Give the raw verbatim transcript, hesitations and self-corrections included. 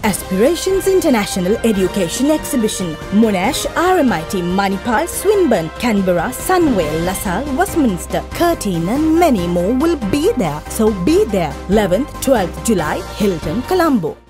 Aspirations International Education Exhibition. Monash, R M I T, Manipal, Swinburne, Canberra, Sunvale, LaSalle, Westminster, Curtin and many more will be there. So be there. eleventh, twelfth July, Hilton, Colombo.